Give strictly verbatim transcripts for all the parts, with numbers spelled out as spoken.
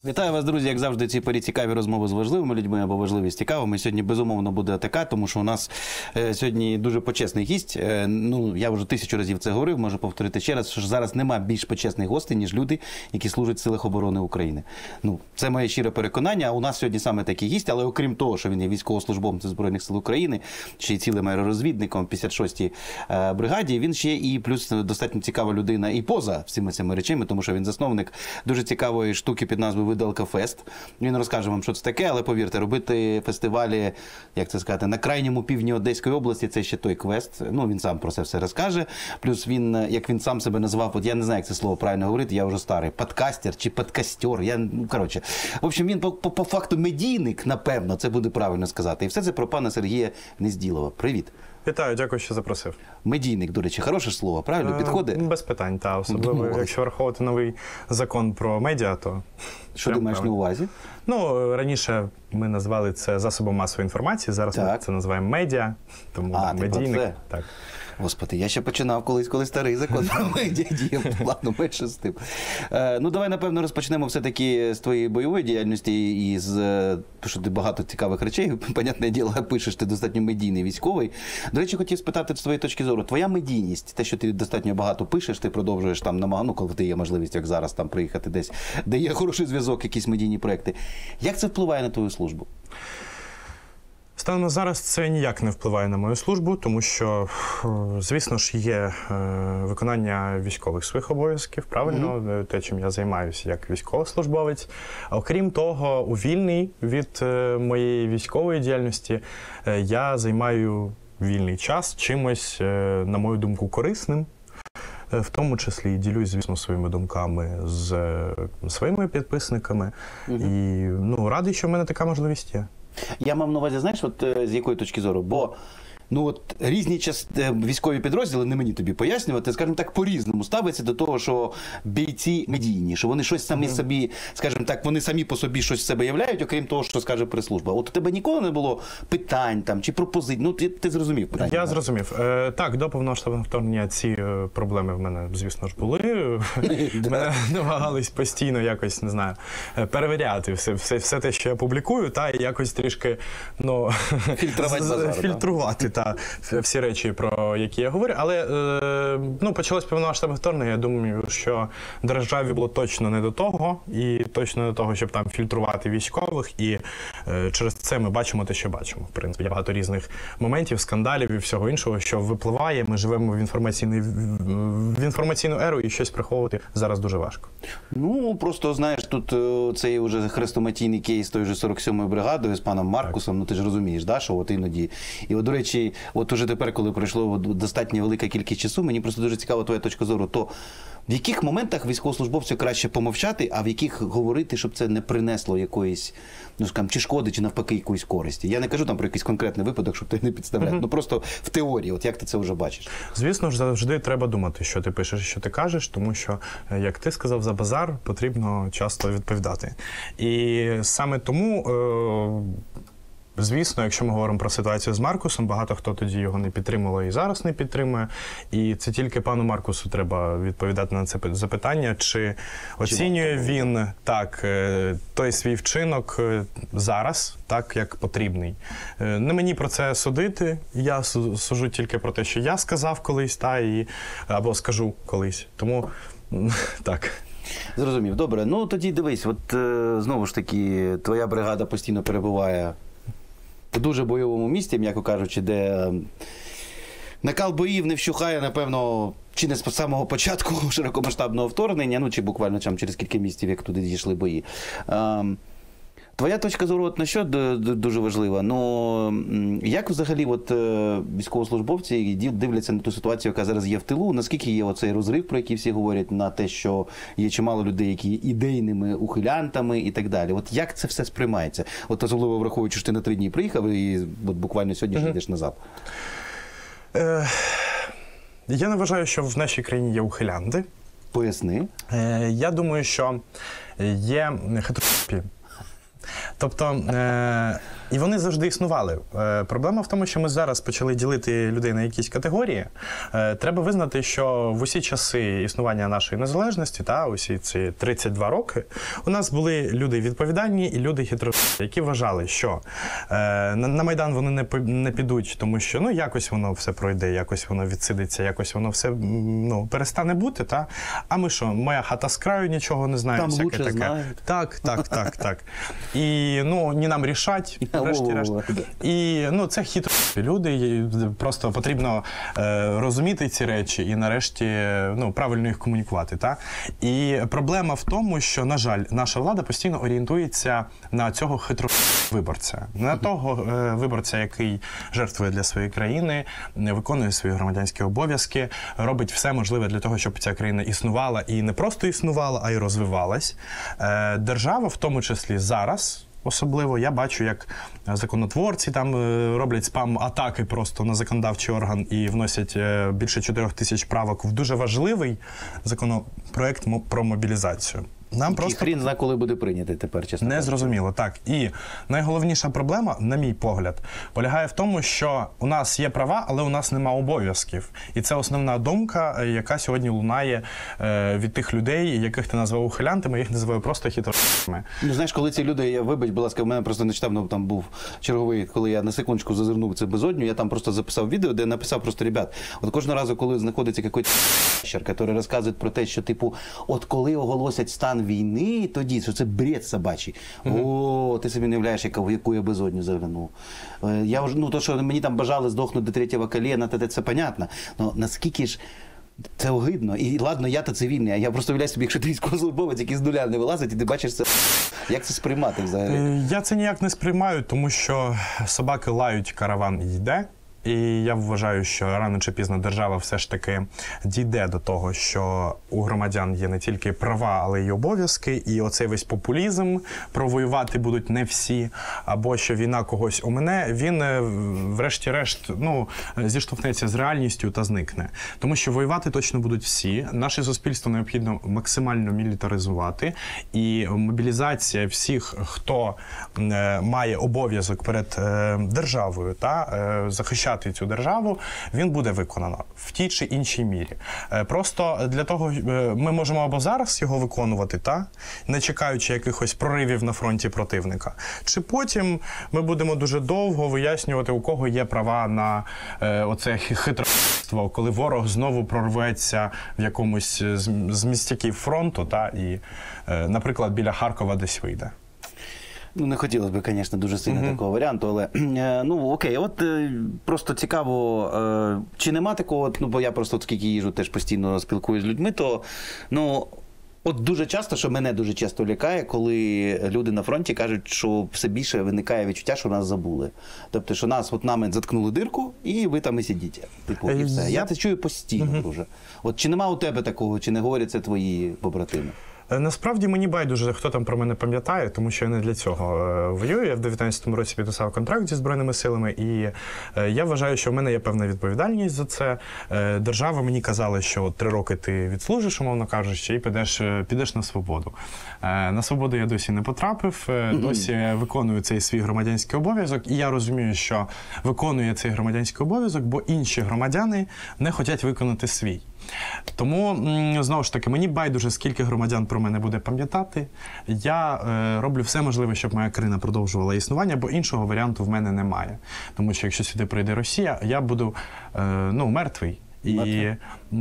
Вітаю вас, друзі, як завжди, ці порі цікаві розмови з важливими людьми або важливі з цікавими. Сьогодні, безумовно, буде АТК, тому що у нас е, сьогодні дуже почесний гість. Е, ну, я вже тисячу разів це говорив, можу повторити ще раз, що зараз нема більш почесних гостей, ніж люди, які служать в силах оборони України. Ну, це моє щире переконання, а у нас сьогодні саме такий гість, але окрім того, що він є військовослужбовцем Збройних сил України, ще й цілим аеророзвідником в п'ятдесят шостій е, бригаді, він ще і плюс достатньо цікава людина і поза всіма цими речами, тому що він засновник дуже цікавої штуки під назвою Виделка Фест. Він розкаже вам, що це таке, але повірте, робити фестивалі, як це сказати, на крайньому півдні Одеської області, це ще той квест. Ну, він сам про це все розкаже. Плюс він, як він сам себе назвав, от я не знаю, як це слово правильно говорити, я вже старий, подкастер чи подкастер, я, ну, коротше. В общем, він по, по, по факту медійник, напевно, це буде правильно сказати. І все це про пана Сергія Незділова. Привіт. Вітаю, дякую, що запросив. Медійник, до речі, хороше слово, правильно? Підходить? Без питань, та особливо, Думали. якщо враховувати новий закон про медіа, то... Що ти маєш на увазі? Ну, раніше ми назвали це засобом масової інформації, зараз так. ми це називаємо медіа, тому а, медійник. Так. Господи, я ще починав колись, коли старий закон про медіа діяв. Ладно, менше з тим. Е, ну, давай, напевно, розпочнемо все-таки з твоєї бойової діяльності і з, тому що ти багато цікавих речей, понятне діло, пишеш, ти достатньо медійний військовий. До речі, хотів спитати з твоєї точки зору, твоя медійність, те, що ти достатньо багато пишеш, ти продовжуєш там намагати, ну, коли ти є можливість, як зараз, там приїхати десь, де є хороший зв'язок, якісь медійні проекти. Як це впливає на твою службу? Станом на зараз це ніяк не впливає на мою службу, тому що, звісно ж, є е, виконання військових своїх обов'язків, правильно, mm-hmm. те, чим я займаюся як військовослужбовець. А окрім того, у вільний від е, моєї військової діяльності е, я займаю вільний час чимось, е, на мою думку, корисним. В тому числі і ділюсь, звісно, своїми думками з е, своїми підписниками. Mm-hmm. І ну, радий, що в мене така можливість є. Я мав на увазі, знаєш, от з якої точки зору? Бо ну от різні час... військові підрозділи, не мені тобі пояснювати, скажімо так, по-різному ставиться до того, що бійці медійні, що вони щось самі mm. собі, скажімо так, вони самі по собі щось в себе являють, окрім того, що скаже прес-служба. От у тебе ніколи не було питань там чи пропозицій? Ну, ти, ти зрозумів питання. Я зрозумів. Е, так, до повномасштабного вторгнення ці е, проблеми в мене, звісно ж, були. Мене намагались постійно якось, не знаю, перевіряти все, все, все те, що я публікую, та і якось трішки, ну, фільтрувати базар, фільтрувати. Та всі речі, про які я говорю, але е, ну, почалось повномасштабне вторгнення, я думаю, що державі було точно не до того, і точно не до того, щоб там фільтрувати військових, і е, через це ми бачимо те, що бачимо. В принципі, є багато різних моментів, скандалів і всього іншого, що випливає, ми живемо в, інформаційний, в інформаційну еру, і щось приховувати зараз дуже важко. Ну, просто, знаєш, тут цей вже хрестоматійний кейс тої же сорок сьомої бригадою з паном Маркусом, так. Ну ти ж розумієш, да, що от іноді, і от, до речі, от уже тепер, коли пройшло достатньо велика кількість часу, мені просто дуже цікава твоя точка зору, то в яких моментах військовослужбовцю краще помовчати, а в яких говорити, щоб це не принесло якоїсь, ну скажімо, чи шкоди, чи навпаки якоїсь користі? Я не кажу там про якийсь конкретний випадок, щоб ти не підставляв, mm-hmm. ну просто в теорії, от як ти це вже бачиш? Звісно ж, завжди треба думати, що ти пишеш, що ти кажеш, тому що, як ти сказав, за базар потрібно часто відповідати. І саме тому... Е- Звісно, якщо ми говоримо про ситуацію з Маркусом, багато хто тоді його не підтримував і зараз не підтримує. І це тільки пану Маркусу треба відповідати на це запитання, чи оцінює він так той свій вчинок зараз, так як потрібний. Не мені про це судити, я сужу тільки про те, що я сказав колись, та, і, або скажу колись. Тому так. Зрозумів. Добре. Ну тоді дивись, от знову ж таки, твоя бригада постійно перебуває в дуже бойовому місті, м'яко кажучи, де накал боїв не вщухає, напевно, чи не з самого початку широкомасштабного вторгнення, ну, чи буквально там, через кілька місяців, як туди дійшли бої. Твоя точка зору от на що дуже важлива? Ну, як взагалі от, військовослужбовці дивляться на ту ситуацію, яка зараз є в тилу? Наскільки є оцей розрив, про який всі говорять, на те, що є чимало людей, які є ідейними ухилянтами і так далі? От як це все сприймається? От особливо враховуючи, що ти на три дні приїхав і от буквально сьогодні ж йдеш назад. Е, я не вважаю, що в нашій країні є ухилянти. Поясни. Е, я думаю, що є хитрожопі. Тобто, е, І вони завжди існували. Е, проблема в тому, що ми зараз почали ділити людей на якісь категорії. Е, треба визнати, що в усі часи існування нашої незалежності, та усі ці тридцять два роки, у нас були люди відповідальні і люди хитро, які вважали, що е, на, на Майдан вони не, не підуть, тому що ну, якось воно все пройде, якось воно відсидиться, якось воно все ну, перестане бути. Та? А ми що, моя хата з краю, нічого не знає. Там всяке лучше таке. знають. Так, так, так, так. І ну, не нам рішать, врешті-решт. І ну, це хитро люди, і просто потрібно е, розуміти ці речі і нарешті ну, правильно їх комунікувати. Та? І проблема в тому, що, на жаль, наша влада постійно орієнтується на цього хитро виборця. На того е, виборця, який жертвує для своєї країни, виконує свої громадянські обов'язки, робить все можливе для того, щоб ця країна існувала і не просто існувала, а й розвивалась. Е, держава, в тому числі зараз, особливо, я бачу, як законотворці там роблять спам-атаки просто на законодавчий орган і вносять більше чотирьох тисяч правок в дуже важливий законопроект про мобілізацію. Нам І просто хрін знає, коли буде прийнятий тепер, чесно. не зрозуміло, так. І найголовніша проблема, на мій погляд, полягає в тому, що у нас є права, але у нас нема обов'язків. І це основна думка, яка сьогодні лунає е, від тих людей, яких ти назвав ухилянтами, я їх називаю просто хитросами. Ну, знаєш, коли ці люди, я вибач, будь ласка, у мене просто нещодавно там був черговий, коли я на секундочку зазирнув це безодню, я там просто записав відео, де написав просто, ребят, от кожного разу, коли знаходиться якийсь щер, який розказує про те, що, типу, от коли оголосять стан війни, тоді, що це бред собачий. Mm-hmm. О, ти собі не уявляєш, яку, яку я безодню заглянув. Я вже, ну, то, що мені там бажали здохнути до третього коліна, це, це понятно. Но наскільки ж це огидно. І ладно, я-то цивільний, а я просто уявляю собі, якщо ти військовослужбовець, який з нуля не вилазить, і ти бачиш це, як це сприймати взагалі? Я це ніяк не сприймаю, тому що собаки лають, караван йде. І я вважаю, що рано чи пізно держава все ж таки дійде до того, що у громадян є не тільки права, але й обов'язки. І оцей весь популізм, провоювати будуть не всі, або що війна когось омине, він врешті-решт ну, зіштовхнеться з реальністю та зникне. Тому що воювати точно будуть всі. Наше суспільство необхідно максимально мілітаризувати. І мобілізація всіх, хто е, має обов'язок перед е, державою та е, захищати цю державу, він буде виконано в тій чи іншій мірі. Просто для того ми можемо або зараз його виконувати, та, не чекаючи якихось проривів на фронті противника, чи потім ми будемо дуже довго вияснювати, у кого є права на е, оце хитрство, коли ворог знову прорветься в якомусь з містяків фронту, та, і, е, наприклад, біля Харкова десь вийде. Ну, не хотілося б, звісно, дуже сильно Угу. такого варіанту, але, е, ну, окей, от е, просто цікаво, е, чи нема такого, ну, бо я просто, от скільки їжу, теж постійно спілкуюсь з людьми, то, ну, от дуже часто, що мене дуже часто лякає, коли люди на фронті кажуть, що все більше виникає відчуття, що нас забули. Тобто, що нас, от нами заткнули дирку, і ви там і сидіть. Типу, і все. Я, я це чую постійно, угу. дуже. От чи нема у тебе такого, чи не говорять це твої побратими? Насправді мені байдуже, хто там про мене пам'ятає, тому що я не для цього воюю. Я в дев'ятнадцятому році підписав контракт зі Збройними силами, і я вважаю, що в мене є певна відповідальність за це. Держава мені казала, що три роки ти відслужиш, умовно кажучи, і підеш, підеш на свободу. На свободу я досі не потрапив, досі виконую цей свій громадянський обов'язок, і я розумію, що виконую цей громадянський обов'язок, бо інші громадяни не хочуть виконати свій. Тому, знову ж таки, мені байдуже, скільки громадян про мене буде пам'ятати. Я е, роблю все можливе, щоб моя країна продовжувала існування, бо іншого варіанту в мене немає. Тому що якщо сюди прийде Росія, я буду е, ну, мертвий. І е,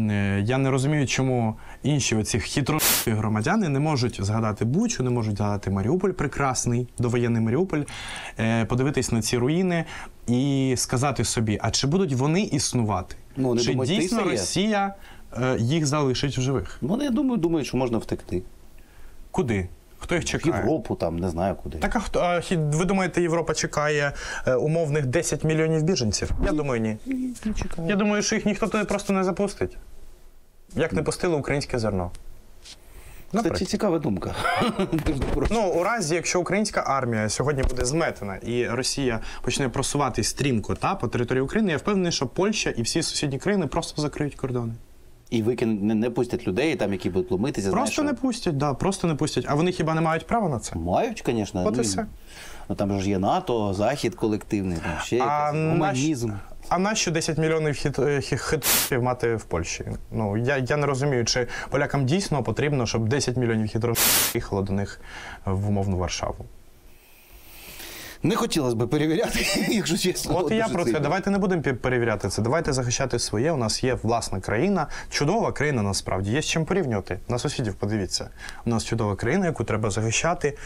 я не розумію, чому інші оці хитрості громадяни не можуть згадати Бучу, не можуть згадати Маріуполь прекрасний, довоєнний Маріуполь, е, подивитись на ці руїни і сказати собі, а чи будуть вони існувати? Ну, чи думають, дійсно Росія е, їх залишить в живих? Ну, я думаю, думаю, що можна втекти. Куди? Хто їх В чекає? Європу там, не знаю куди. Так, а хто? А, ви думаєте, Європа чекає е, умовних десять мільйонів біженців? Я думаю, ні. Ні, не чекаю. Я думаю, що їх ніхто туди просто не запустить. Як не пустили українське зерно. Кстати, цікава думка. Ну, у разі, якщо українська армія сьогодні буде зметена і Росія почне просуватись стрімко та, по території України, я впевнений, що Польща і всі сусідні країни просто закриють кордони. І викинуть, не, не пустять людей, там, які будуть ломитися. Просто знаєш, не пустять, да, просто не пустять. А вони хіба не мають права на це? мають, звісно. От і ну, все. ну, там ж є НАТО, Захід колективний, там ще А якийсь гуманізм. наш- А нащо десять мільйонів хіт, хі- хитрожопів мати в Польщі? Ну, я, я не розумію, чи полякам дійсно потрібно, щоб десять мільйонів хитрожопів їхало до них в умовну Варшаву. Не хотілося б перевіряти, якщо чесно. От і я дуже про це. сильно. Давайте не будемо пі- перевіряти це. Давайте захищати своє. У нас є власна країна. Чудова країна насправді. Є з чим порівнювати. На сусідів подивіться. У нас чудова країна, яку треба захищати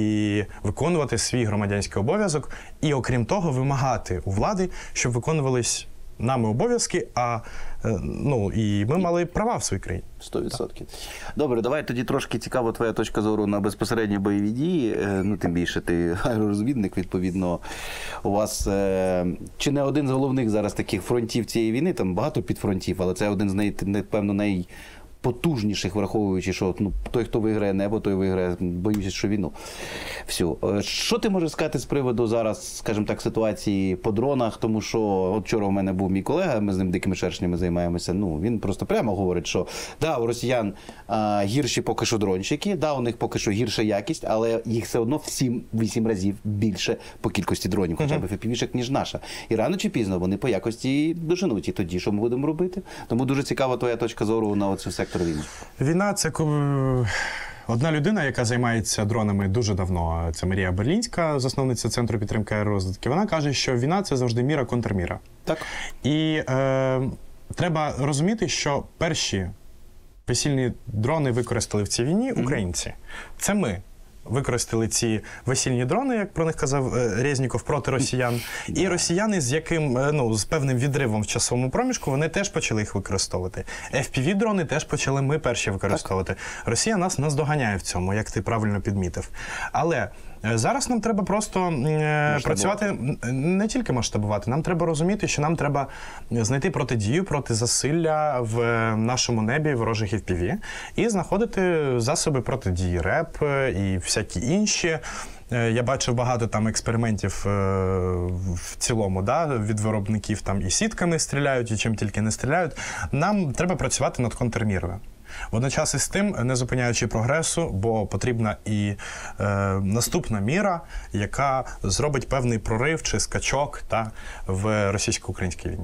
і виконувати свій громадянський обов'язок. І окрім того, вимагати у влади, щоб виконувались нами обов'язки, а е, ну і ми мали права в своїй країні. Сто відсотків. Добре, давай тоді трошки цікава твоя точка зору на безпосередні бойові дії. Е, Ну, тим більше ти аеророзвідник, відповідно, у вас е, чи не один з головних зараз таких фронтів цієї війни, там багато підфронтів, але це один з най, напевно, найпотужніших, враховуючи, що ну, той, хто виграє небо, той виграє, боюся, що війну. Всю. Е, Що ти можеш сказати з приводу зараз, скажімо так, ситуації по дронах, тому що от вчора у мене був мій колега, ми з ним дикими шершнями займаємося, ну, він просто прямо говорить, що да, у росіян а, гірші поки що дронщики, да, у них поки що гірша якість, але їх все одно в сім-вісім разів більше по кількості дронів, хоча б еф пі ві-шек, ніж наша. І рано чи пізно вони по якості доженуть. І тоді що ми будемо робити? Тому дуже цікава твоя точка зору на оцю сектор війни. Війна це ко- одна людина, яка займається дронами дуже давно. Це Марія Берлінська, засновниця Центру підтримки аеророзвідки. Вона каже, що війна це завжди міра контрміра. Так. І е, треба розуміти, що перші весільні дрони використали в цій війні українці. Це ми. Використали ці весільні дрони, як про них казав е, Резніков, проти росіян. І росіяни, з яким е, ну з певним відривом в часовому проміжку, вони теж почали їх використовувати. еф пі ві-дрони теж почали ми перші використовувати. Росія нас наздоганяє в цьому, як ти правильно підмітив. Але е, зараз нам треба просто е, працювати, м, не тільки масштабувати, нам треба розуміти, що нам треба знайти протидію проти засилля в е, нашому небі ворожих еф пі ві і знаходити засоби протидії, РЕП е, і всякі інші. Е, Я бачив багато там експериментів е, в цілому, да, від виробників там і сітками стріляють, і чим тільки не стріляють. Нам треба працювати над контрмірою. Водночас із тим, не зупиняючи прогресу, бо потрібна і е, наступна міра, яка зробить певний прорив чи скачок та, в російсько-українській війні.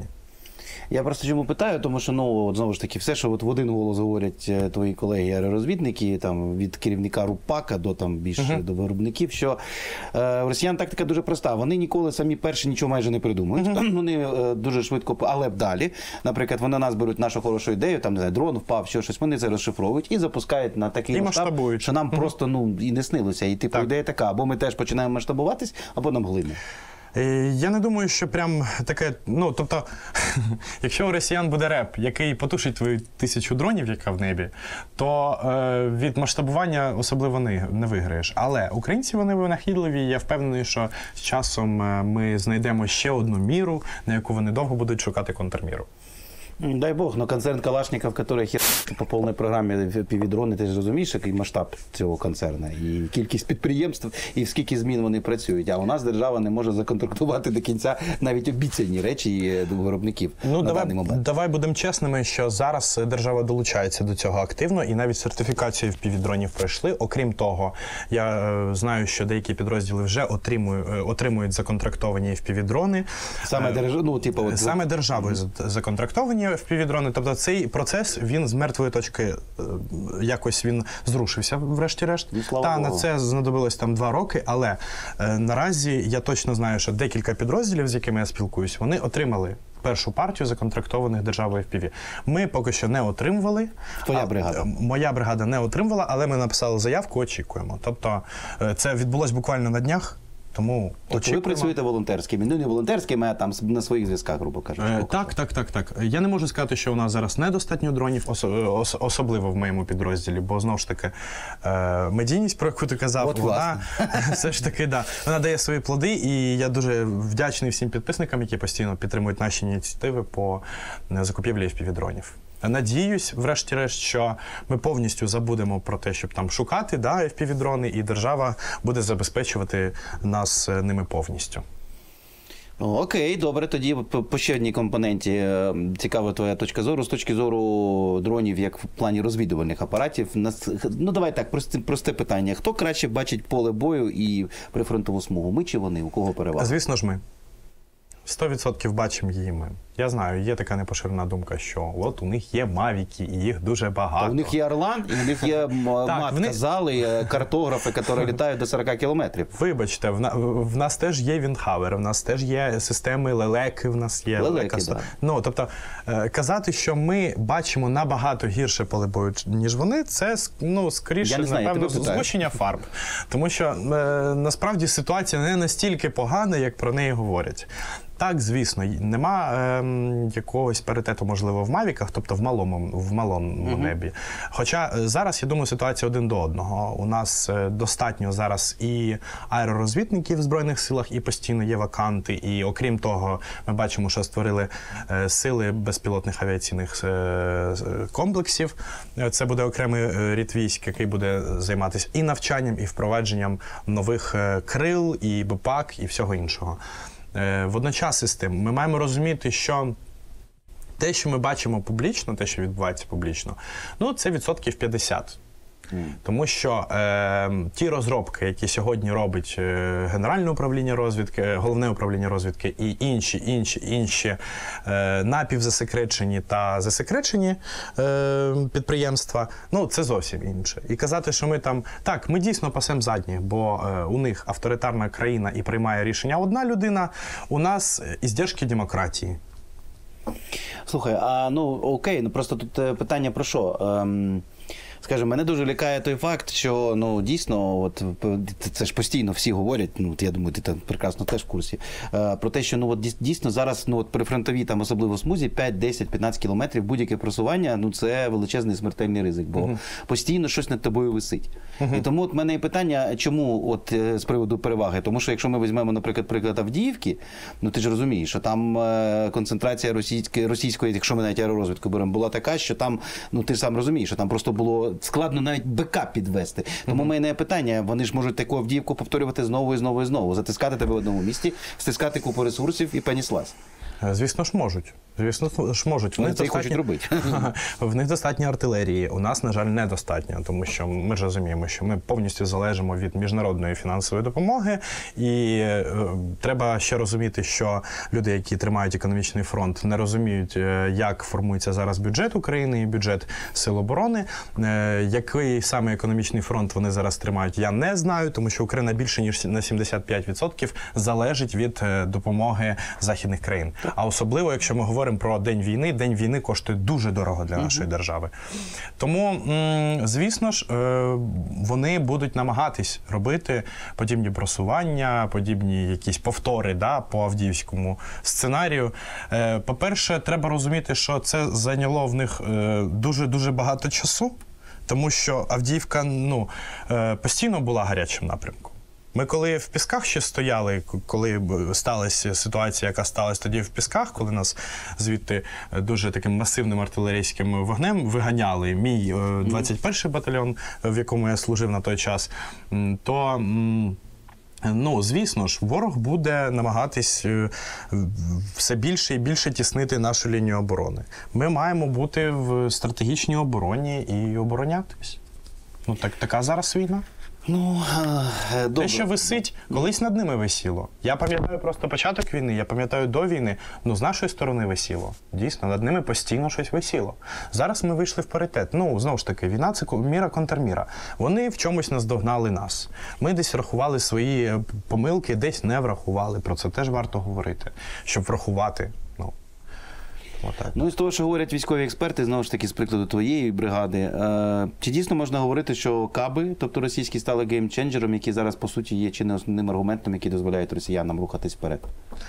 Я просто чому питаю, тому що, ну, от, знову ж таки, все, що от в один голос говорять е, твої колеги-аеророзвідники, там, від керівника РУПАКа до, там, більш Uh-huh. до виробників, що е, у росіян тактика дуже проста. Вони ніколи самі перші нічого майже не придумують. Uh-huh. Вони е, дуже швидко, але далі, наприклад, вони нас беруть нашу хорошу ідею, там, не знаю, дрон впав, що щось, вони це розшифровують і запускають на такий І масштаб, масштабують. що нам Uh-huh. просто, ну, і не снилося. І, типу, Так. ідея така, або ми теж починаємо масштабуватись, або нам глине. Е, Я не думаю, що прям таке, ну, тобто, якщо у росіян буде реп, який потушить твою тисячу дронів, яка в небі, то е, від масштабування особливо не, не виграєш. Але українці, вони винахідливі, і я впевнений, що з часом е, ми знайдемо ще одну міру, на яку вони довго будуть шукати контрміру. Дай бог, но концерн Калашников, который хер по повній програмі півдрони, ти ж розумієш, який масштаб цього концерну, і кількість підприємств, і в скільки змін вони працюють. А у нас держава не може законтрактувати до кінця навіть обіцяні речі до виробників Ну, на давай, даний момент. давай будемо чесними, що зараз держава долучається до цього активно, і навіть сертифікацію еф пі ві-дронів пройшли. Окрім того, я е, знаю, що деякі підрозділи вже отримують, е, отримують законтрактовані еф пі ві-дрони. Саме держава, ну, типу, от, Саме державою mm-hmm. законтрактовані еф пі ві-дрони. Тобто цей процес, він з мертвої точки е, якось він зрушився, врешті-решт. Ну, слава Та Богу. на це знадобилось там два роки, але е, наразі я точно знаю, що декілька підрозділів, з якими я спілкуюсь, вони отримали першу партію законтрактованих державою еф пі ві. Ми поки що не отримували. Твоя бригада. А, моя бригада не отримувала, але ми написали заявку, очікуємо. Тобто е, це відбулось буквально на днях. Тому Тобто ви очікуємо. працюєте волонтерськими, ну не волонтерськими, а там на своїх зв'язках, грубо кажучи. Е, так, так, так, так. Я не можу сказати, що у нас зараз недостатньо дронів, осо- ос- особливо в моєму підрозділі, бо знову ж таки е, медійність, про яку ти казав, От, вона все ж таки да, вона дає свої плоди, і я дуже вдячний всім підписникам, які постійно підтримують наші ініціативи по е, закупівлі еф пі ві-дронів. Надіюсь, врешті-решт, що ми повністю забудемо про те, щоб там шукати да, еф пі ві-дрони, і держава буде забезпечувати нас ними повністю. Окей, добре, тоді по по ще одній компоненті. Е, Цікава твоя точка зору. З точки зору дронів, як в плані розвідувальних апаратів. Нас, ну, давай так, просте, просте питання. Хто краще бачить поле бою і прифронтову смугу? Ми чи вони? У кого перевага? Звісно ж ми. сто відсотків бачимо її ми. Я знаю, є така непоширена думка, що от у них є мавіки, і їх дуже багато. Та у них є Орлан, і у них є мат вони... зали, картографи, які літають до сорока кілометрів. Вибачте, в, на... в нас теж є Віндхавер, в нас теж є системи лелеки, в нас є лелеки, да. Ну, тобто, казати, що ми бачимо набагато гірше поле бою, ніж вони, це, ну, скоріше, знаю, напевно, згущення фарб. Тому що, е, насправді, ситуація не настільки погана, як про неї говорять. Так, звісно, нема е, якогось паритету, можливо, в мавіках, тобто в малому, в малому uh-huh. небі. Хоча зараз, я думаю, ситуація один до одного. У нас достатньо зараз і аеророзвідників в Збройних силах, і постійно є ваканти. І окрім того, ми бачимо, що створили е, сили безпілотних авіаційних е, комплексів. Це буде окремий рід військ, який буде займатися і навчанням, і впровадженням нових е, крил, і БПАК, і всього іншого. Водночас із тим, ми маємо розуміти, що те, що ми бачимо публічно, те, що відбувається публічно, ну, це відсотків п'ятдесят. Mm. Тому що е, ті розробки, які сьогодні робить е, Генеральне управління розвідки, Головне управління розвідки і інші, інші, інші е, напівзасекречені та засекречені е, підприємства, ну, це зовсім інше. І казати, що ми там, так, ми дійсно пасемо задніх, бо е, у них авторитарна країна і приймає рішення одна людина, у нас іздержки демократії. Слухай, а ну окей, ну просто тут питання про що? Ем... Скажімо, мене дуже лякає той факт, що, ну, дійсно, от, це ж постійно всі говорять, ну, от, я думаю, ти там прекрасно теж в курсі, е, про те, що, ну, от, дійсно, зараз, ну, от, при фронтовій, там, особливо смузі, п'ять, десять, п'ятнадцять кілометрів, будь-яке просування, ну, це величезний смертельний ризик, бо uh-huh. постійно щось над тобою висить. Uh-huh. І тому от мене і питання, чому, от, з приводу переваги? Тому що, якщо ми візьмемо, наприклад, приклад Авдіївки, ну, ти ж розумієш, що там е, концентрація російської, російської, якщо ми навіть аеророзвідку беремо, була така, що там, ну, ти ж сам розумієш, що там просто було складно навіть БК підвести. Тому mm-hmm. мене питання, вони ж можуть таку Авдіївку повторювати знову і знову і знову, затискати тебе в одному місці, стискати купу ресурсів і поніслась. Звісно ж можуть. Звісно ж можуть. Вони це достатньо... хочуть робити. В них достатньо артилерії. У нас, на жаль, недостатньо, тому що ми ж розуміємо, що ми повністю залежимо від міжнародної фінансової допомоги. І е, треба ще розуміти, що люди, які тримають економічний фронт, не розуміють, е, як формується зараз бюджет України і бюджет Сил оборони. Е, який саме економічний фронт вони зараз тримають, я не знаю, тому що Україна більше, ніж на сімдесят п'ять відсотків залежить від е, допомоги західних країн. А особливо, якщо ми говоримо про День війни, День війни коштує дуже дорого для нашої uh-huh. держави. Тому, м- звісно ж, е- вони будуть намагатись робити подібні просування, подібні якісь повтори, да, по авдіївському сценарію. Е- по-перше, треба розуміти, що це зайняло в них е- дуже-дуже багато часу, тому що Авдіївка, ну, е- постійно була гарячим напрямком. Ми коли в Пісках ще стояли, коли сталася ситуація, яка сталася тоді в Пісках, коли нас звідти дуже таким масивним артилерійським вогнем виганяли, мій двадцять перший батальйон, в якому я служив на той час, то, ну, звісно ж, ворог буде намагатись все більше і більше тіснити нашу лінію оборони. Ми маємо бути в стратегічній обороні і оборонятись. Ну, так, така зараз війна. Ну, добре. Те, що висить, колись над ними висіло. Я пам'ятаю просто початок війни, я пам'ятаю до війни, ну, з нашої сторони висіло. Дійсно, над ними постійно щось висіло. Зараз ми вийшли в паритет. Ну, знову ж таки, війна – це міра контрміра. Вони в чомусь наздогнали нас. Ми десь врахували свої помилки, десь не врахували. Про це теж варто говорити, щоб врахувати. Ну, отак. Ну, і з того, що говорять військові експерти, знову ж таки, з прикладу твоєї бригади, е, чи дійсно можна говорити, що каби, тобто російські, стали геймченджером, які зараз, по суті, є чи не основним аргументом, який дозволяють росіянам рухатись вперед?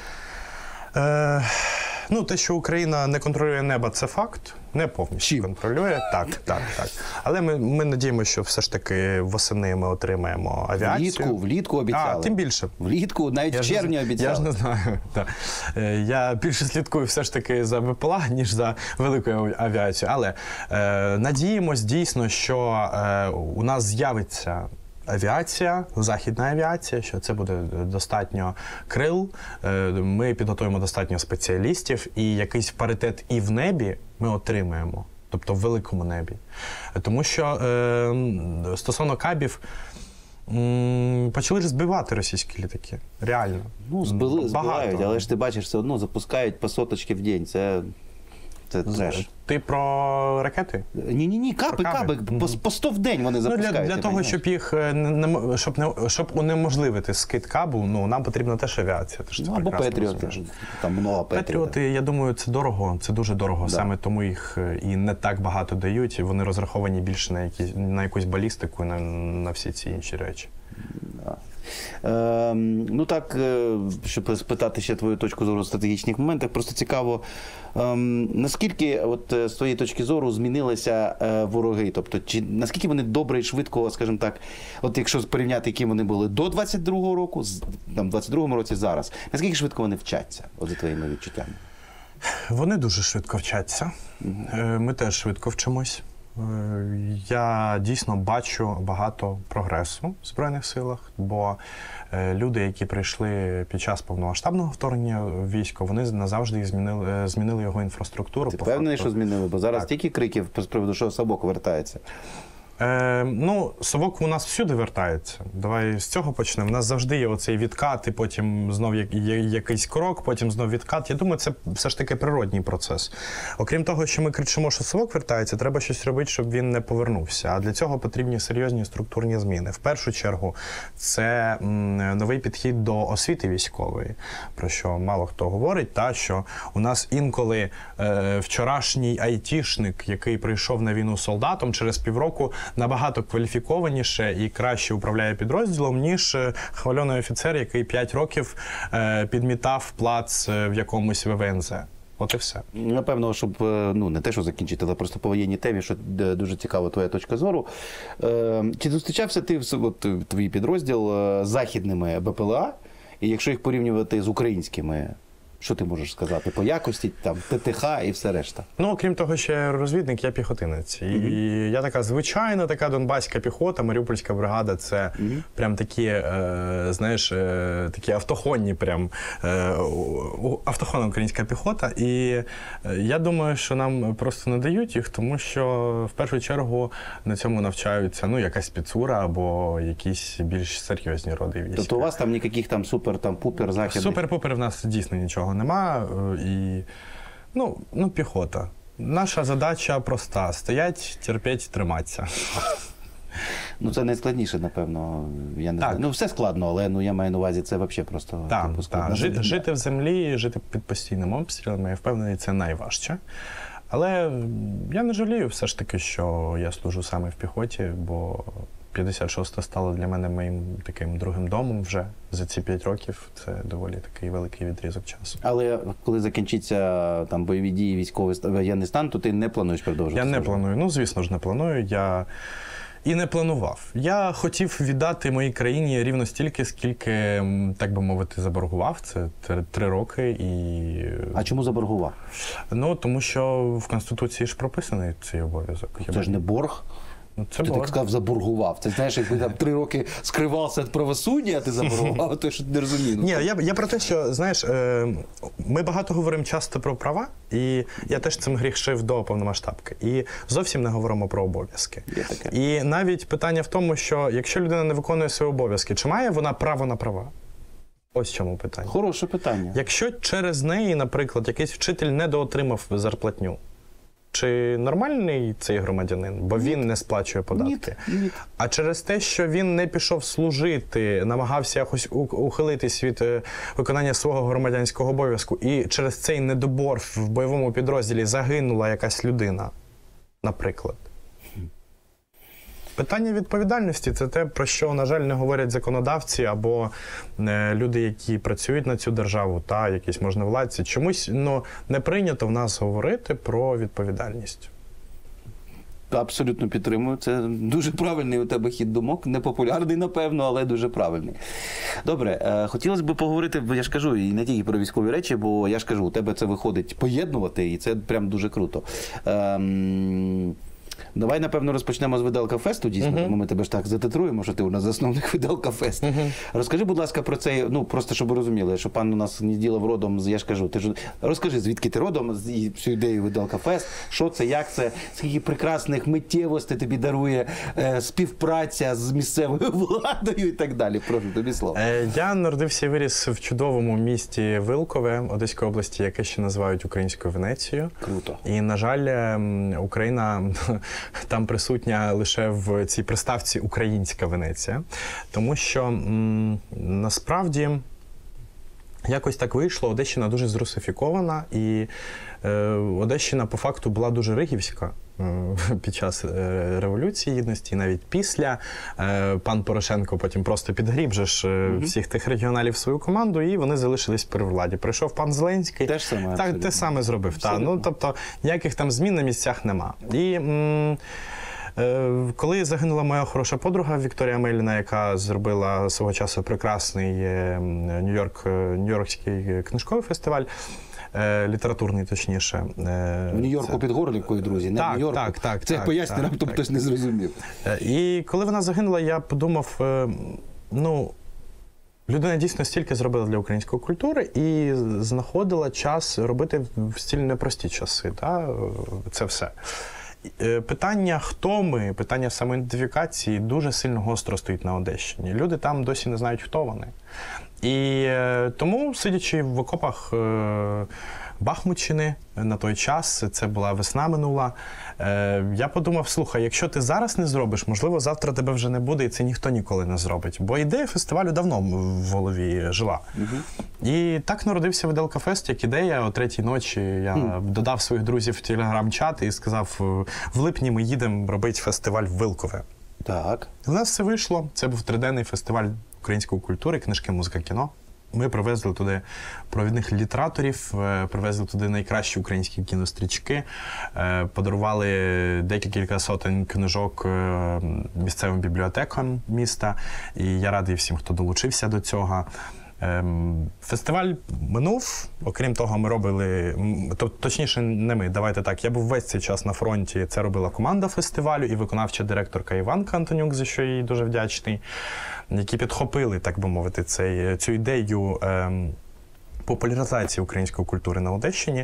Е, ну, те, що Україна не контролює небо, це факт. Не повністю Чим? контролює. Так, так, так. Але ми, ми надіємося, що все ж таки восени ми отримаємо авіацію. Влітку, влітку обіцяли. А, тим більше. Влітку, навіть я в червні обіцяли. Я ж не знаю. Так. Я більше слідкую все ж таки за БПЛА, ніж за великою авіацією. Але е, надіємось дійсно, що е, у нас з'явиться авіація, західна авіація, що це буде достатньо крил, ми підготуємо достатньо спеціалістів, і якийсь паритет і в небі ми отримаємо, тобто в великому небі. Тому що е, стосовно кабів, м, почали ж збивати російські літаки, реально. Ну, збили, Багато. збивають, але ж ти бачиш, все одно запускають по соточки в день, це, це треш. Ти про ракети? Ні-ні-ні, капи, Про каби, каби. по, по сто в день вони Ну, запускають. для, для ти того, розумієш? щоб їх е, не, не- щоб, не, щоб унеможливити скид кабу, ну, нам потрібна теж авіація. Ти ж це Ну, або прекрасно Петріоти, розумієш. там много Петріоти. Петріоти, я думаю, це дорого, це дуже дорого. Да. Саме тому їх е, і не так багато дають, і вони розраховані більше на, якісь, на якусь балістику, на, на всі ці інші речі. Е, ну так, е, щоб спитати ще твою точку зору в стратегічних моментах, просто цікаво, е, наскільки от, е, з твоєї точки зору змінилися е, вороги? Тобто, чи наскільки вони добре і швидко, скажімо так, от якщо порівняти, які вони були до двадцять другого року, з- там, в двадцять другому році зараз, наскільки швидко вони вчаться, от за твоїми відчуттями? Вони дуже швидко вчаться. Е, Ми теж швидко вчимось. Е, Я дійсно бачу багато прогресу в Збройних силах, бо е, люди, які прийшли під час повномасштабного вторгнення в військо, вони назавжди змінили, е, змінили його інфраструктуру. Ти по впевнений, факту. що змінили? Бо зараз Так. стільки криків з приводу, що Савок вертається. Е, ну, совок у нас всюди вертається. Давай з цього почнемо. У нас завжди є оцей відкат, і потім знов я- є якийсь крок, потім знов відкат. Я думаю, це все ж таки природній процес. Окрім того, що ми кричимо, що совок вертається, треба щось робити, щоб він не повернувся. А для цього потрібні серйозні структурні зміни. В першу чергу, це м, новий підхід до освіти військової, про що мало хто говорить, та що у нас інколи е, вчорашній айтішник, який прийшов на війну солдатом, через півроку набагато кваліфікованіше і краще управляє підрозділом, ніж е, хвальоний офіцер, який п'ять років е, підмітав плац е, в якомусь В В Н З. От і все. Напевно, щоб е, ну не те, що закінчити, але просто по воєнній темі, що е, дуже цікава твоя точка зору. Е, Чи зустрічався ти в от, е, твій підрозділ е, з західними Б П Л А? І якщо їх порівнювати з українськими, що ти можеш сказати по якості, там Т Т Х і все решта? Ну, окрім того, що я розвідник, я піхотинець. І Мгм. я така звичайна така донбаська піхота, Маріупольська бригада, це Мгм. прям такі, е, знаєш, е, такі автохонні, прям е, у- автохонна українська піхота. І е, я думаю, що нам просто не дають їх, тому що в першу чергу на цьому навчаються ну, якась спецура або якісь більш серйозні роди війська. Тобто у вас там ніяких там супер, там пупер західних? Супер-пупер в нас дійсно нічого нема. е, І, ну, ну, піхота. Наша задача проста: стоять, терпіть, триматися. Ну це найскладніше, напевно. Я не Так. знаю. Ну все складно, але ну я маю на увазі, це взагалі просто Так, типу, складно. так. Жити, жити в землі, жити під постійним обстрілами, я впевнений, це найважче. Але я не жалію все ж таки, що я служу саме в піхоті, бо п'ятдесят шоста стала для мене моїм таким другим домом вже за ці п'ять років. Це доволі такий великий відрізок часу. Але коли закінчиться там бойові дії, військовий ст- воєнний стан, то ти не плануєш продовжувати? Я не службу? планую. Ну, звісно ж, не планую. Я і не планував. Я хотів віддати моїй країні рівно стільки, скільки, м, так би мовити, заборгував. Це три, три роки. І... А чому заборгував? Ну, тому що в Конституції ж прописаний цей обов'язок. Це ж не борг. Ну, це Ти борг. так сказав, заборгував. Це знаєш, якби там три роки скривався від правосуддя, а ти заборгував, то я ж не розумію. Ні, я, я про те, що, знаєш, е, ми багато говоримо часто про права, і я теж цим грішив до повномасштабки. І зовсім не говоримо про обов'язки. Є таке. І навіть питання в тому, що якщо людина не виконує свої обов'язки, чи має вона право на права? Ось в чому питання. Хороше питання. Якщо через неї, наприклад, якийсь вчитель недоотримав зарплатню, чи нормальний цей громадянин, бо він не сплачує податки? Ні, ні. А через те, що він не пішов служити, намагався якось у- ухилитись від е, виконання свого громадянського обов'язку, і через цей недобор в бойовому підрозділі загинула якась людина, наприклад. Питання відповідальності – це те, про що, на жаль, не говорять законодавці або е, люди, які працюють на цю державу, та якісь можновладці. Чомусь ну, не прийнято в нас говорити про відповідальність. Абсолютно підтримую. Це дуже правильний у тебе хід думок. Непопулярний, напевно, але дуже правильний. Добре, е, хотілося б поговорити, бо я ж кажу, і не тільки про військові речі, бо я ж кажу, у тебе це виходить поєднувати, і це прям дуже круто. Ем, Давай, напевно, розпочнемо з Виделка Фесту, дійсно, Uh-huh. тому ми тебе ж так затитруємо, що ти у нас засновник Виделка Фест. Uh-huh. Розкажи, будь ласка, про цей, ну, просто щоб ви розуміли, що пан у нас Неділов родом, з, я ж кажу, ти ж, розкажи, звідки ти родом, з, і всю ідею Виделка Фест, що це, як це, скільки прекрасних миттєвостей тобі дарує е, співпраця з місцевою владою і так далі. Прошу, тобі слово. Е, я народився і виріс в чудовому місті Вилкове, Одеської області, яке ще називають Українською Венецією. Круто. І, на жаль, Україна там присутня лише в цій приставці «Українська Венеція». Тому що м, насправді якось так вийшло, Одещина дуже зрусифікована, і е, Одещина по факту була дуже ригівська е, під час е, Революції Гідності, і навіть після. Е, пан Порошенко потім просто підгріб же ж е, всіх тих регіоналів в свою команду, і вони залишились при владі. Прийшов пан Зеленський, Те ж саме, так, абсолютно. те саме зробив. Та, ну, тобто ніяких там змін на місцях нема. І м, коли загинула моя хороша подруга Вікторія Меліна, яка зробила свого часу прекрасний Нью-Йорк, Нью-Йоркський книжковий фестиваль, літературний, точніше. В Нью-Йорку це... під Горлівкою, друзі, не так, в Нью-Йорку. Так, так, це так, пояснює, так, раптом так. хтось не зрозумів. І коли вона загинула, я подумав, ну, людина дійсно стільки зробила для української культури і знаходила час робити в стіль непрості часи. Та? Це все. Питання, хто ми, питання самоідентифікації дуже сильно гостро стоїть на Одещині. Люди там досі не знають, хто вони. І е, тому, сидячи в окопах е, Бахмутщини на той час, це була весна минула, е, я подумав, слухай, якщо ти зараз не зробиш, можливо, завтра тебе вже не буде, і це ніхто ніколи не зробить. Бо ідея фестивалю давно в голові жила. Uh-huh. І так народився Виделка Фест, як ідея. О третій ночі я uh-huh. додав своїх друзів в телеграм-чат і сказав, в липні ми їдемо робити фестиваль в Вилкове. Так. У нас все вийшло. Це був триденний фестиваль української культури, книжки, музика, кіно. Ми привезли туди провідних літераторів, привезли туди найкращі українські кінострічки, подарували декілька сотень книжок місцевим бібліотекам міста. І я радий всім, хто долучився до цього. Фестиваль минув, окрім того, ми робили, точніше, не ми, давайте так, я був весь цей час на фронті, це робила команда фестивалю і виконавча директорка Іванка Антонюк, за що їй дуже вдячний, які підхопили, так би мовити, цей, цю ідею ем, популяризації української культури на Одещині.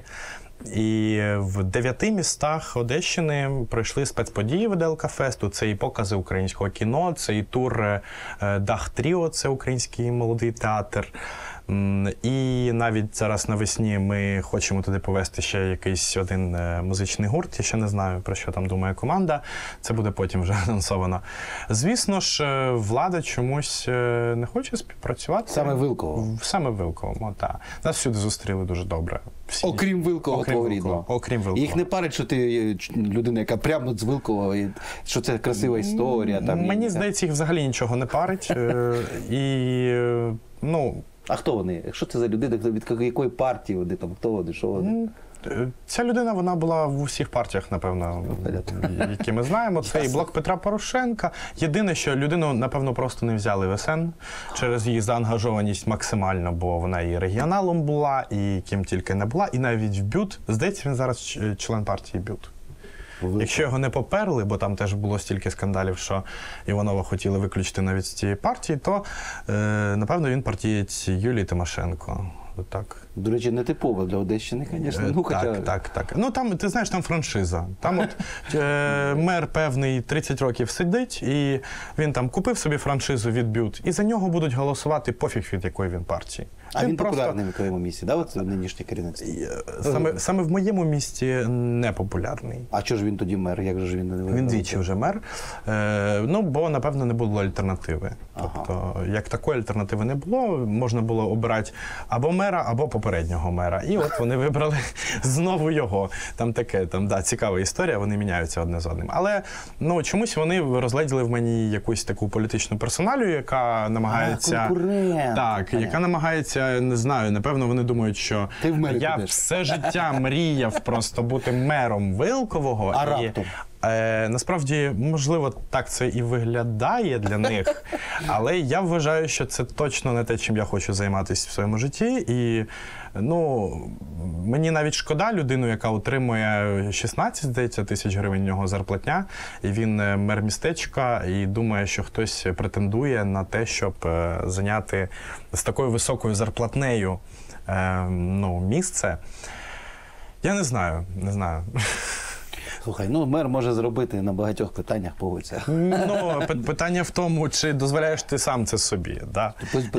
І в дев'яти містах Одещини пройшли спецподії Виделка Фесту. Це і покази українського кіно, це і тур Дах Тріо, це український молодий театр. І навіть зараз навесні ми хочемо туди повести ще якийсь один музичний гурт. Я ще не знаю, про що там думає команда. Це буде потім вже анонсовано. Звісно ж, влада чомусь не хоче співпрацювати. Саме Вилково? Саме в Вилковому, так. Нас всюди зустріли дуже добре. Всі. Окрім Вилкового, Окрім твого Вилкового. рідного. Окрім Вилкового. Їх не парить, що ти людина, яка прямо з Вилкового, і що це красива історія. Там, Мені і... здається, їх взагалі нічого не парить. І, ну... А хто вони? Що це за людина? Від якої партії вони там? Хто вони? Що вони? Ця людина, вона була в усіх партіях, напевно, які ми знаємо. Це і блок Петра Порошенка. Єдине, що людину, напевно, просто не взяли в ес ен через її заангажованість максимально, бо вона і регіоналом була, і ким тільки не була, і навіть в БЮТ. Здається, він зараз член партії БЮТ. Якщо його не поперли, бо там теж було стільки скандалів, що Іванова хотіли виключити навіть з цієї партії, то, е, напевно, він партієць Юлії Тимошенко. Так. До речі, не типово для Одещини, звісно. Ну, хоча... Так, так, так. Ну, там, ти знаєш, там франшиза. Там от е, мер певний тридцять років сидить, і він там купив собі франшизу від БЮТ, і за нього будуть голосувати пофіг від якої він партії. А він, він просто... популярний в твоєму місці, да? От нинішнє керівництво? Саме, саме в моєму місті не популярний. А чого ж він тоді мер? Як же ж він не вибрав? Він двічі вже мер. Е, ну, бо, напевно, не було альтернативи. Ага. Тобто, як такої альтернативи не було, можна було обирати або мера, або попереднього мера. І от вони вибрали знову його. Там таке, там, да, цікава історія, вони міняються одне з одним. Але, ну, чомусь вони розгледіли в мені якусь таку політичну персоналію, яка намагається... А, конкурент. Так, Понятно. яка намагається, не знаю, напевно, вони думають, що Ти в мери я підеш. все життя мріяв просто бути мером Вилкового. А і... раптом? Е, насправді, можливо, так це і виглядає для них, але я вважаю, що це точно не те, чим я хочу займатися в своєму житті. І, ну, мені навіть шкода людину, яка отримує шістнадцять, здається, тисяч гривень в нього зарплатня, і він мер містечка, і думає, що хтось претендує на те, щоб зайняти з такою високою зарплатнею е, ну, місце. Я не знаю, не знаю. Слухай, ну мер може зробити на багатьох питаннях, погодься. Ну, питання в тому, чи дозволяєш ти сам це собі. Да?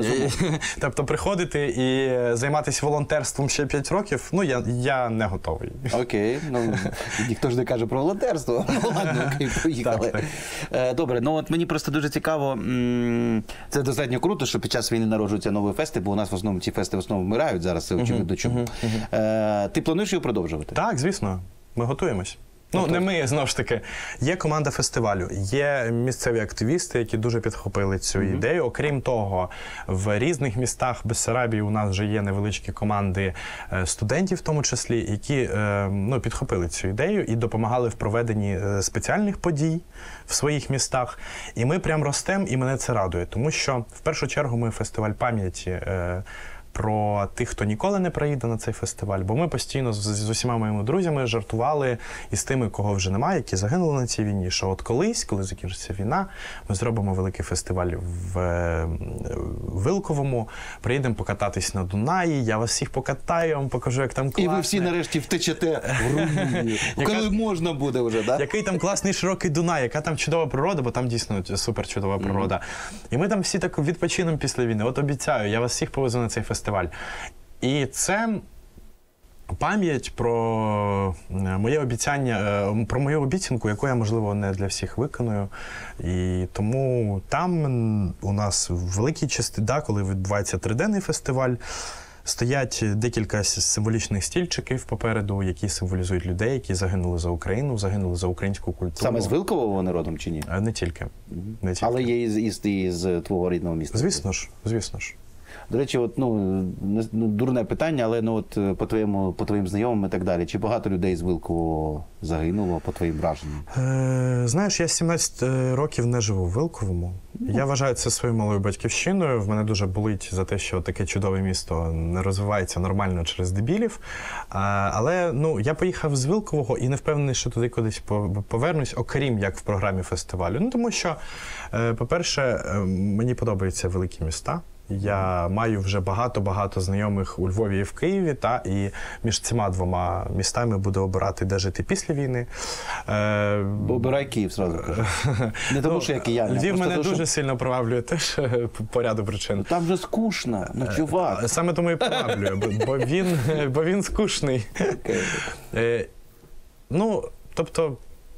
Тобто приходити і займатися волонтерством ще п'ять років, ну, я, я не готовий. Окей, ну, ніхто ж не каже про волонтерство. Ну, ладно, окей, поїхали. Так, так. Добре, ну от мені просто дуже цікаво, це достатньо круто, що під час війни народжуються нові фести, бо у нас в основному ці фести в основному вмирають зараз, це очевидно чому. Uh-huh, uh-huh. Ти плануєш його продовжувати? Так, звісно, ми готуємось. Ну, не ми, знову ж таки. Є команда фестивалю, є місцеві активісти, які дуже підхопили цю mm-hmm. ідею. Окрім того, в різних містах Бессарабії у нас вже є невеличкі команди студентів, в тому числі, які ну, підхопили цю ідею і допомагали в проведенні спеціальних подій в своїх містах. І ми прям ростемо, і мене це радує. Тому що, в першу чергу, ми фестиваль пам'яті про тих, хто ніколи не приїде на цей фестиваль, бо ми постійно з, з усіма моїми друзями жартували із тими, кого вже немає, які загинули на цій війні, що от колись, коли закінчиться війна, ми зробимо великий фестиваль в е, Вилковому, приїдемо покататись на Дунаї, я вас всіх покатаю, я вам покажу, як там класно. І ви всі нарешті втечете в Румунію, коли можна буде вже, так? Який там класний широкий Дунай, яка там чудова природа, бо там дійсно супер чудова природа. Mm-hmm. І ми там всі так відпочинемо після війни. От обіцяю, я вас всіх повезу на цей фестиваль. І це пам'ять про моє обіцяння, про мою обіцянку, яку я, можливо, не для всіх виконую. І тому там у нас в великій частині, да, коли відбувається триденний фестиваль, стоять декілька символічних стільчиків попереду, які символізують людей, які загинули за Україну, загинули за українську культуру. Саме з Вилкового вони родом чи ні? Не тільки. Не тільки. Але є із, із, із твого рідного міста? Звісно ж, звісно ж. До речі, от, ну, ну, дурне питання, але ну, от, по, твоєму, по твоїм знайомим і так далі. Чи багато людей з Вилкового загинуло, по твоїм враженням? Е, знаєш, я сімнадцять років не живу в Вилковому. Ну. Я вважаю це своєю малою батьківщиною. В мене дуже болить за те, що таке чудове місто не розвивається нормально через дебілів. А, але ну, я поїхав з Вилкового і не впевнений, що туди кудись повернусь, окрім як в програмі фестивалю. Ну, тому що, по-перше, мені подобаються великі міста. Я маю вже багато-багато знайомих у Львові і в Києві, та, і між цими двома містами буду обирати, де жити після війни. Е... Бо обирай Київ, зразу кажу. Не тому, що я киянин. Львів мене дуже що... сильно приваблює теж по ряду причин. Ну, там вже скучно, ну чувак. Саме тому і приваблює, бо він, бо він скучний. Okay. Е, ну, тобто,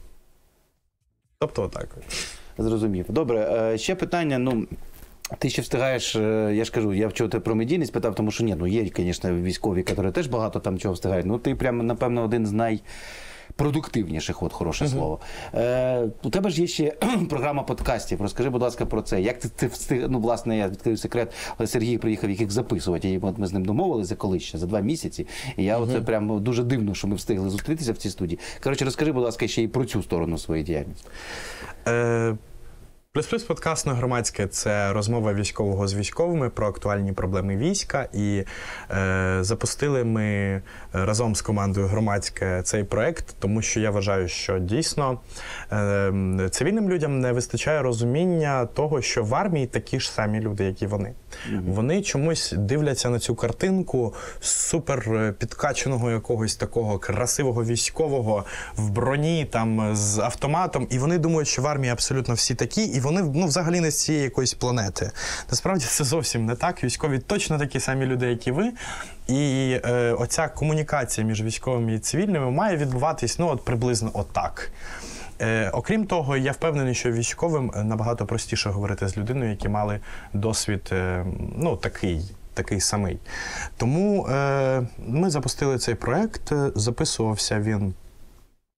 тобто отак. Зрозумів. Добре, ще питання, ну, ти ще встигаєш, я ж кажу, я вчора про медійність питав, тому що ні, ну є, звісно, військові, які теж багато там чого встигають. Ну ти прямо, напевно, один з найпродуктивніших, от хороше uh-huh. слово. Е, у тебе ж є ще програма подкастів. Розкажи, будь ласка, про це. Як ти, ти встиг, ну, власне, я відкрив секрет, але Сергій приїхав їх записувати. І от ми з ним домовилися колись ще, за два місяці. І я uh-huh. оце прямо дуже дивно, що ми встигли зустрітися в цій студії. Коротше, розкажи, будь ласка, ще і про цю сторону своєї діяльності. Е... Плюс-плюс подкаст на громадське – це розмова військового з військовими про актуальні проблеми війська. І е, запустили ми разом з командою громадське цей проект, тому що я вважаю, що дійсно е, цивільним людям не вистачає розуміння того, що в армії такі ж самі люди, як і вони. Mm-hmm. Вони чомусь дивляться на цю картинку супер підкачаного якогось такого красивого військового в броні там з автоматом, і вони думають, що в армії абсолютно всі такі, і вони ну, взагалі не з цієї якоїсь планети. Насправді це зовсім не так. Військові точно такі самі люди, як і ви. І е, оця комунікація між військовими і цивільними має відбуватись ну, от приблизно отак. Е, окрім того, я впевнений, що військовим набагато простіше говорити з людиною, які мали досвід е, ну, такий. такий самий. Тому е, ми запустили цей проект, записувався він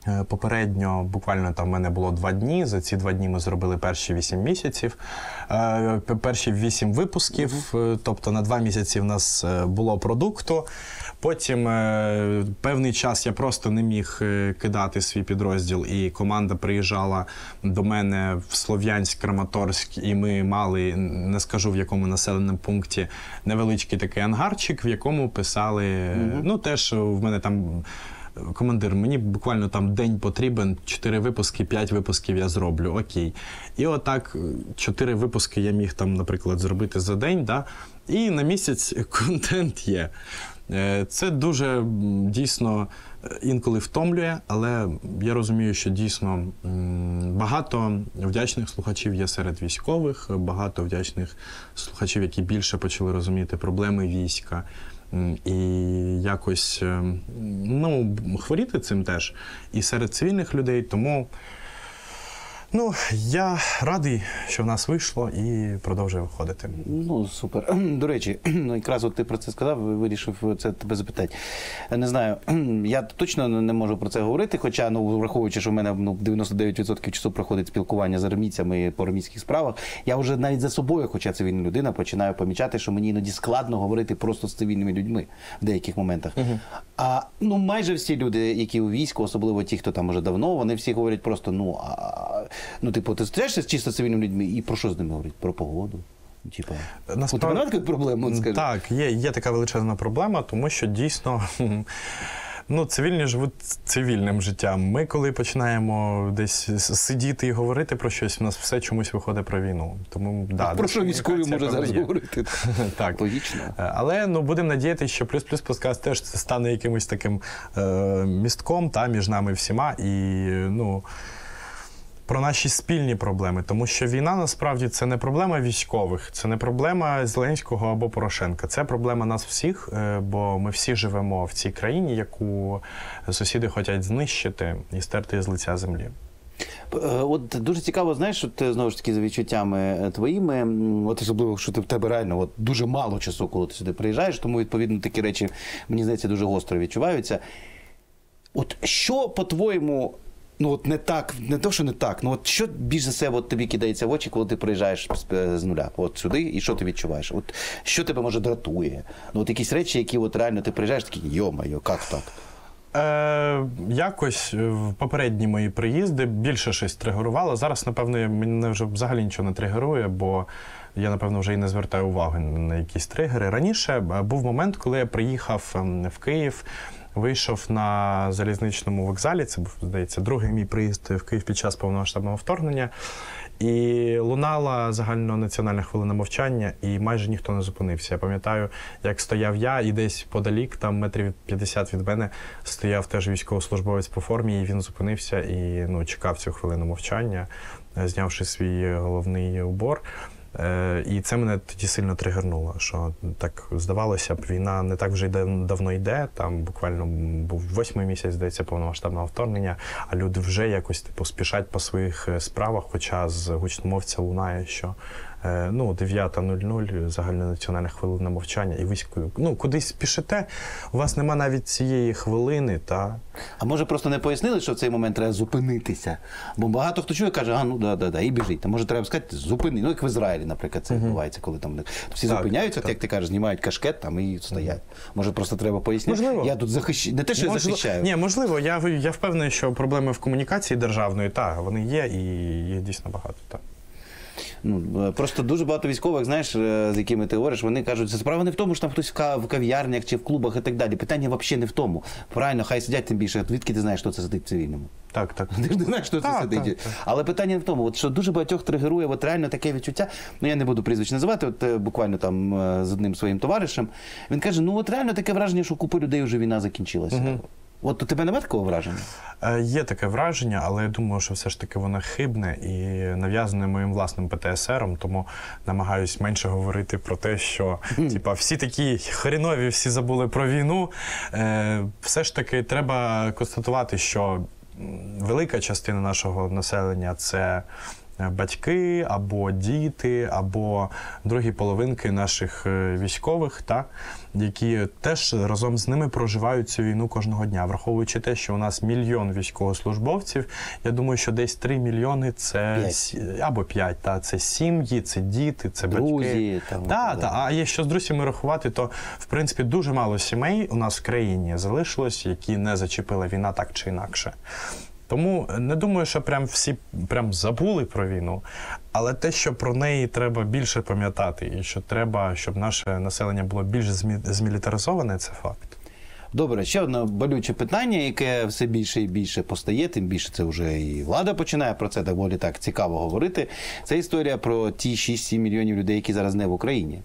Попередньо, буквально там в мене було два дні. За ці два дні ми зробили перші вісім місяців, е, перші вісім випусків. Mm-hmm. Тобто на два місяці в нас було продукту. Потім е, певний час я просто не міг кидати свій підрозділ, і команда приїжджала до мене в Слов'янськ, Краматорськ, і ми мали, не скажу в якому населеному пункті, невеличкий такий ангарчик, в якому писали, mm-hmm. ну теж в мене там командир, мені буквально там день потрібен, чотири випуски, п'ять випусків я зроблю, окей. І отак чотири випуски я міг там, наприклад, зробити за день, да? І на місяць контент є. Це дуже дійсно інколи втомлює, але я розумію, що дійсно багато вдячних слухачів є серед військових, багато вдячних слухачів, які більше почали розуміти проблеми війська. І якось, ну, хворіти цим теж і серед цивільних людей, тому, ну, я радий, що в нас вийшло і продовжує виходити. Ну, супер. До речі, ну, якраз от ти про це сказав, вирішив це тебе запитати. Не знаю, я точно не можу про це говорити, хоча, ну, враховуючи, що в мене ну, дев'яносто дев'ять відсотків часу проходить спілкування з армійцями по армійських справах, я вже навіть за собою, хоча цивільна людина, починаю помічати, що мені іноді складно говорити просто з цивільними людьми в деяких моментах. Угу. А, ну, майже всі люди, які у війську, особливо ті, хто там уже давно, вони всі говорять просто, ну, а, ну, типу, ти зустрічаєшся з чисто цивільними людьми, і про що з ними говорять? Про погоду? Типа, Насправді, у тебе немає такої проблеми, скажи? Так, є, є така величезна проблема, тому що дійсно, ну, цивільні живуть цивільним життям. Ми, коли починаємо десь сидіти і говорити про щось, у нас все чомусь виходить про війну. Тому, да, про що військові може зараз є. говорити? Так. Логічно. Але, ну, будемо надіятися, що плюс-плюс подкаст теж стане якимось таким е, містком, та, між нами всіма. І, ну, про наші спільні проблеми, тому що війна, насправді, це не проблема військових, це не проблема Зеленського або Порошенка, це проблема нас всіх, бо ми всі живемо в цій країні, яку сусіди хочуть знищити і стерти з лиця землі. От дуже цікаво, знаєш, от знову ж таки за відчуттями твоїми, от особливо, що ти в тебе реально от дуже мало часу, коли ти сюди приїжджаєш, тому відповідно такі речі, мені здається, дуже гостро відчуваються. От що, по-твоєму, ну от не так, не то, що не так, ну от що більш за все от тобі кидається в очі, коли ти приїжджаєш з нуля, от сюди, і що ти відчуваєш? От що тебе, може, дратує? Ну от якісь речі, які от реально ти приїжджаєш, такі, йо-моє, як так? Е, якось в попередні мої приїзди більше щось тригерувало. Зараз, напевно, мене вже взагалі нічого не тригерує, бо я, напевно, вже і не звертаю уваги на якісь тригери. Раніше був момент, коли я приїхав в Київ, вийшов на залізничному вокзалі, це був, здається, другий мій приїзд в Київ під час повномасштабного вторгнення, і лунала загальнонаціональна хвилина мовчання, і майже ніхто не зупинився. Я пам'ятаю, як стояв я, і десь подалік, там метрів п'ятдесят від мене, стояв теж військовослужбовець по формі, і він зупинився і, ну, чекав цю хвилину мовчання, знявши свій головний убор. І це мене тоді сильно тригернуло, що так здавалося б, війна не так вже й давно йде, там буквально був восьмий місяць, здається, повномасштабного вторгнення, а люди вже якось типу спішать по своїх справах, хоча з гучномовця лунає, що ну, дев'ята нуль нуль, загальнонаціональна хвилина мовчання, і ви ну, кудись спішите, у вас нема навіть цієї хвилини, та... А може просто не пояснили, що в цей момент треба зупинитися? Бо багато хто чує, каже, а ну да-да-да, і біжить. А може треба сказати, зупини. Ну, як в Ізраїлі, наприклад, це відбувається, коли там всі так, зупиняються, так. Як ти кажеш, знімають кашкет там і стоять. Може просто треба пояснити? Можливо. Я тут захищаю, не те, що можливо. я захищаю. Ні, можливо, я, я впевнений, що проблеми в комунікації державної, так, вони є і є дійсно багато, так. Ну, просто дуже багато військових, знаєш, з якими ти говориш, вони кажуть, це справа не в тому, що там хтось в кав'ярнях чи в клубах і так далі. Питання взагалі не в тому. Правильно, хай сидять тим більше. Звідки ти знаєш, хто це сидить в цивільному? Так, так. Ти ж не знаєш, хто це так, сидить. Так, так. Але питання не в тому, от, що дуже багатьох тригерує от реально таке відчуття. Ну, я не буду прізвищ називати, от буквально там з одним своїм товаришем. Він каже, ну от реально таке враження, що купа людей вже війна закінчилася. Угу. От у тебе немає такого враження? Е, є таке враження, але я думаю, що все ж таки воно хибне і нав'язане моїм власним ПТСРом, тому намагаюсь менше говорити про те, що mm. типа, всі такі хренові, всі забули про війну. Е, все ж таки треба констатувати, що велика частина нашого населення – це батьки, або діти, або другі половинки наших військових, та, які теж разом з ними проживають цю війну кожного дня. Враховуючи те, що у нас мільйон військовослужбовців, я думаю, що десь три мільйони це п'ять. або п'ять, та, це сім'ї, це діти, це Друзі, батьки. там, та, да. та, а якщо з друзями рахувати, то в принципі дуже мало сімей у нас в країні залишилось, які не зачепила війна так чи інакше. Тому не думаю, що прям всі прям забули про війну, але те, що про неї треба більше пам'ятати, і що треба, щоб наше населення було більш змі- змілітаризоване, це факт. Добре, ще одне болюче питання, яке все більше і більше постає, тим більше це вже і влада починає про це доволі так цікаво говорити. Це історія про ті шість-сім мільйонів людей, які зараз не в Україні.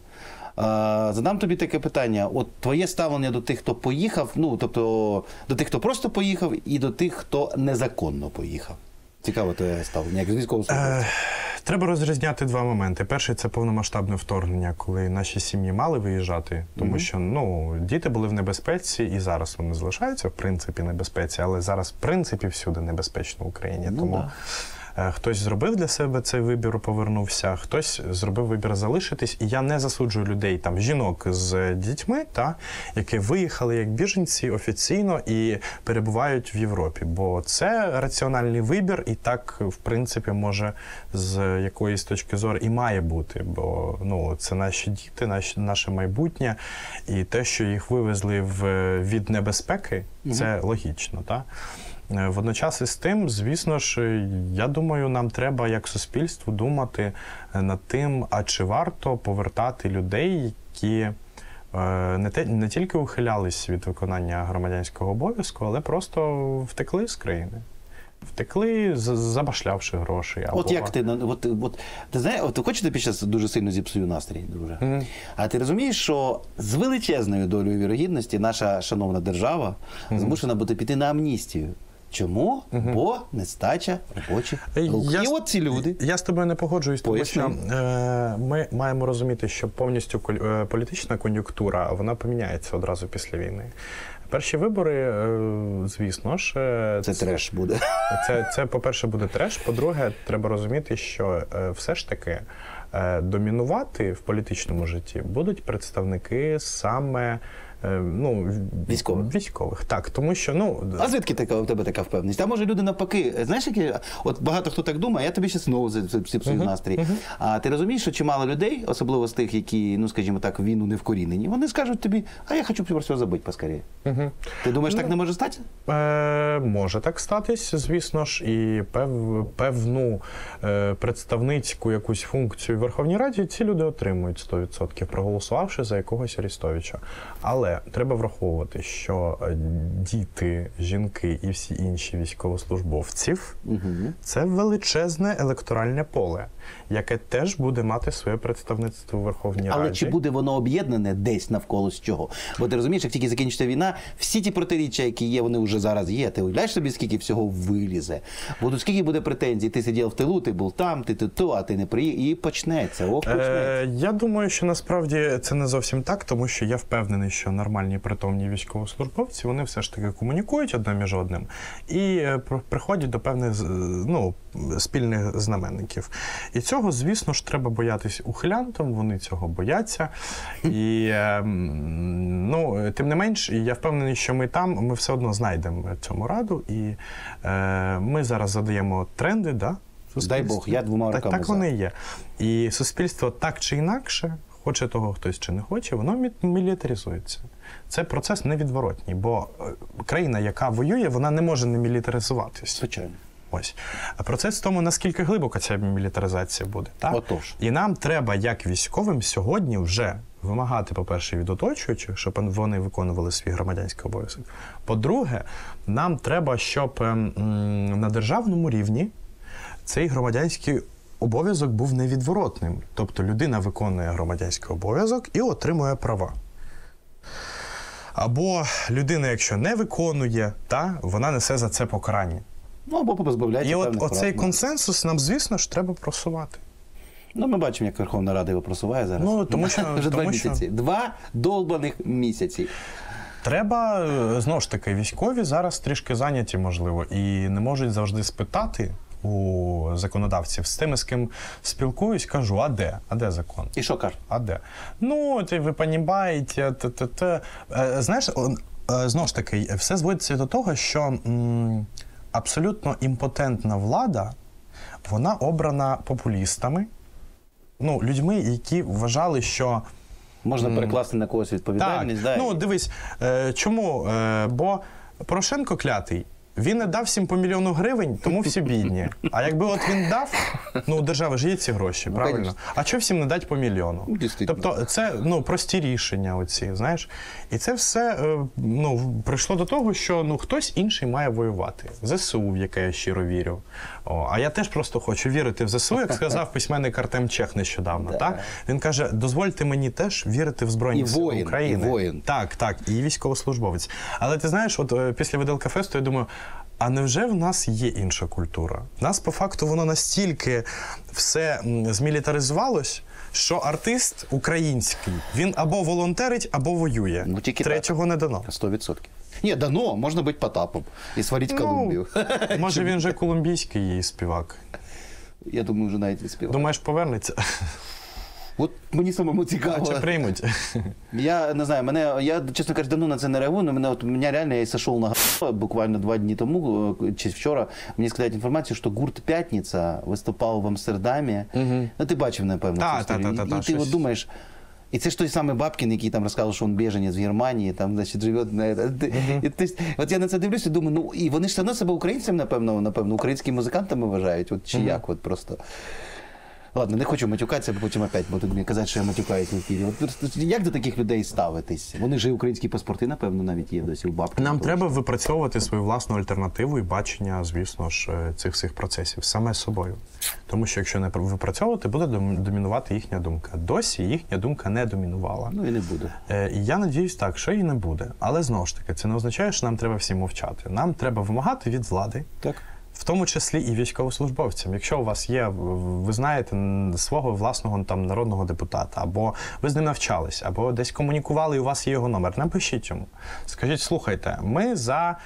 Задам тобі таке питання. От твоє ставлення до тих, хто поїхав, ну, тобто до тих, хто просто поїхав, і до тих, хто незаконно поїхав. Цікаво твоє ставлення, як з військового службовця. Треба розрізняти два моменти. Перший – це повномасштабне вторгнення, коли наші сім'ї мали виїжджати, тому mm-hmm. що ну, діти були в небезпеці, і зараз вони залишаються, в принципі, в небезпеці, але зараз, в принципі, всюди небезпечно в Україні. Ну, тому да. Хтось зробив для себе цей вибір, повернувся, хтось зробив вибір залишитись. І я не засуджую людей, там, жінок з дітьми, та, які виїхали як біженці офіційно і перебувають в Європі. Бо це раціональний вибір, і так, в принципі, може з якоїсь точки зору і має бути. Бо ну, це наші діти, наші, наше майбутнє. І те, що їх вивезли в, від небезпеки, це угу. логічно, так? Водночас із тим, звісно ж, я думаю, нам треба як суспільству думати над тим, а чи варто повертати людей, які не, те, не тільки ухилялись від виконання громадянського обов'язку, але просто втекли з країни. Втекли, забашлявши гроші. Або... От як ти, от, от, ти знаєш, от хочеш, тобі зараз дуже сильно зіпсую настрій, друже? Mm-hmm. А ти розумієш, що з величезною долею вірогідності наша шановна держава mm-hmm. змушена буде піти на амністію. Чому? Угу. Бо нестача робочих рук. Я, І от ці люди. Я з тобою не погоджуюсь, тому що е, ми маємо розуміти, що повністю е, політична кон'юнктура, вона поміняється одразу після війни. Перші вибори, е, звісно ж... Це, це треш буде. Це, це, по-перше, буде треш. По-друге, треба розуміти, що е, все ж таки е, домінувати в політичному житті будуть представники саме Ну, військових. Військових, так, тому що, ну... А звідки така, у тебе така впевненість? А може люди навпаки, знаєш, які, от багато хто так думає, я тобі ще знову зіпсую uh-huh. настрій. Uh-huh. А ти розумієш, що чимало людей, особливо з тих, які, ну, скажімо так, в війну не вкорінені, вони скажуть тобі, а я хочу про все забути поскоріше. Uh-huh. Ти думаєш, ну, так не може статися? Е, може так статись, звісно ж, і пев, певну е, представницьку якусь функцію в Верховній Раді ці люди отримують сто відсотків, проголосувавши за якогось Арестовича. Але треба враховувати, що діти, жінки і всі інші військовослужбовців угу. – це величезне електоральне поле, яке теж буде мати своє представництво у Верховній Але Раді. Але чи буде воно об'єднане десь навколо з чого? Бо ти розумієш, як тільки закінчиться війна, всі ті протиріччя, які є, вони вже зараз є. Ти уявляєш собі, скільки всього вилізе? Бо скільки буде претензій? Ти сидів в тилу, ти був там, ти тут, а ти не приїхав. І почнеться. Ох, почнеться. Е, я думаю, що насправді це не зовсім так, тому що я впевнений, що нормальні притомні військовослужбовці, вони все ж таки комунікують одне між одним і приходять до певних, ну, спільних знаменників. І цього, звісно ж, треба боятись ухилянтам, вони цього бояться. І, ну, тим не менш, я впевнений, що ми там, ми все одно знайдемо цьому раду, і е, ми зараз задаємо тренди, да? Дай Бог, я двома руками. Так, так вони є. І суспільство так чи інакше, хоче того хтось чи не хоче, воно мілітаризується. Це процес невідворотній, бо країна, яка воює, вона не може не мілітаризуватися. Звичайно. Ось. А процес в тому, наскільки глибока ця мілітаризація буде. Так? Отож. І нам треба, як військовим, сьогодні вже вимагати, по-перше, від оточуючих, щоб вони виконували свій громадянський обов'язок. По-друге, нам треба, щоб м, на державному рівні цей громадянський обов'язок був невідворотним. Тобто людина виконує громадянський обов'язок і отримує права. Або людина, якщо не виконує, та, вона несе за це покарання. Ну, або позбавляється І певних от оцей прав. консенсус нам, звісно ж, треба просувати. Ну, ми бачимо, як Верховна Рада його просуває зараз. Ну, тому що... Вже тому два що... місяці. Два долбаних місяці. Треба, знову ж таки, військові зараз трішки зайняті, можливо, і не можуть завжди спитати, у законодавців. З тими, з ким спілкуюсь, кажу, а де? А де закон? І що кажуть? А де? Ну, ти, ви розумієте, т-т-т. Е, знаєш, он, е, знову ж таки, все зводиться до того, що м, абсолютно імпотентна влада, вона обрана популістами, ну, людьми, які вважали, що... Можна м, перекласти на когось відповідальність. Так, Да? ну, дивись, е, чому? Е, бо Порошенко клятий, він не дав всім по мільйону гривень, тому всі бідні. А якби от він дав, ну, у держави ж є ці гроші, Ну, правильно? конечно. А чого всім не дати по мільйону? Ну, дійсно. Тобто це, ну, прості рішення оці, знаєш? І це все, е, ну, прийшло до того, що, ну, хтось інший має воювати. ЗСУ, в яке я щиро вірю. О, а я теж просто хочу вірити в ЗСУ, як сказав письменник Артем Чех нещодавно, Да. так? Він каже, дозвольте мені теж вірити в Збройні І Сили воїн, України. і воїн. Так, так, і військовослужбовець. Але ти знаєш, от е, після Виделка Фесту я думаю, а невже в нас є інша культура? В нас, по факту, воно настільки все м, змілітаризувалось, що артист український, він або волонтерить, або воює. Ну, тільки Третього не дано. Сто відсотків. Ні, дано, можна бути Потапом і сварити Колумбію. Ну, може, він же колумбійський співак. Я думаю, вже навіть не співав. Думаєш, повернеться? От мені самому А цікаво. чи приймуть? Я не знаю, мене, я, чесно кажучи, давно на це не реагую, але мене, от, мене реально, я сошел на г***, буквально два дні тому, чи вчора, мені сказали інформацію, що гурт «П'ятниця» виступав в Амстердамі. Мгм. Ну, ти бачив, напевно, Та, цю та, історію. та, та, І та, ти щось. от думаєш, і це ж той самий Бабкін, який там розказував, що він біженець в Германії, там, значить, живе на... Mm-hmm. І, ти, от я на це дивлюся і думаю, ну, і вони ж все одно себе українцями, напевно, напевно, українськими музикантами вважають, от, чи mm-hmm. як, от просто. Ладно, не хочу матюкатися, бо потім опять будуть мені казати, що я матюкаюсь в ефірі. От, як до таких людей ставитись? Вони ж і українські паспорти, напевно, навіть є досі у Бабкіна. Нам треба випрацьовувати свою власну альтернативу і бачення, звісно ж, цих всіх процесів саме собою. Тому що якщо не випрацьовувати, буде домінувати їхня думка. Досі їхня думка не домінувала. Ну і не буде. Е, І я надіюсь так, що і не буде. Але знову ж таки, це не означає, що нам треба всім мовчати. Нам треба вимагати від влади. Так. В тому числі і військовослужбовцям. Якщо у вас є, ви знаєте свого власного там народного депутата, або ви з ним навчались, або десь комунікували, і у вас є його номер, напишіть йому. Скажіть, слухайте, ми за,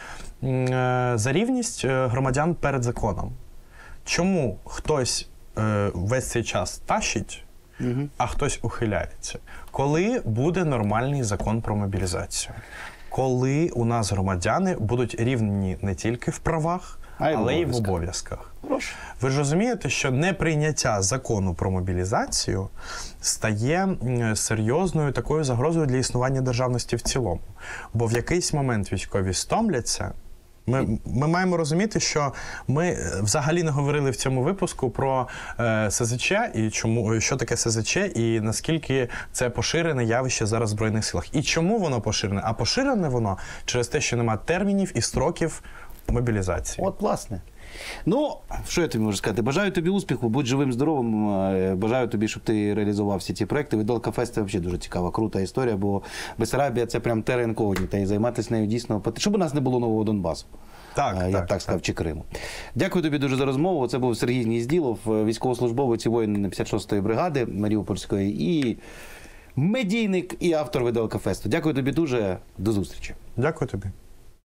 за рівність громадян перед законом. Чому хтось весь цей час тащить, угу. а хтось ухиляється? Коли буде нормальний закон про мобілізацію? Коли у нас громадяни будуть рівні не тільки в правах, А але й в обов'язках. Прошу. Ви ж розумієте, що неприйняття закону про мобілізацію стає серйозною такою загрозою для існування державності в цілому. Бо в якийсь момент військові стомляться. Ми, ми маємо розуміти, що ми взагалі не говорили в цьому випуску про е, ес зет че, і чому, що таке ес зет че, і наскільки це поширене явище зараз в Збройних силах. І чому воно поширене? А поширене воно через те, що немає термінів і строків мобілізації. От, власне. Ну, що я тобі можу сказати? Бажаю тобі успіху, будь живим, здоровим. Бажаю тобі, щоб ти реалізував всі ці проекти. Виделка Фест – це взагалі дуже цікава, крута історія, бо Бессарабія – це прям терра інкогніта, і займатися нею дійсно потрібно. Щоб у нас не було нового Донбасу. Так, я так, б так, так сказав, чи Криму. Дякую тобі дуже за розмову. Це був Сергій Гнізділов, військовослужбовець і воїн п'ятдесят шостої бригади Маріупольської, і медійник, і автор Виделка Фесту. Дякую тобі дуже. До зустрічі. Дякую тобі.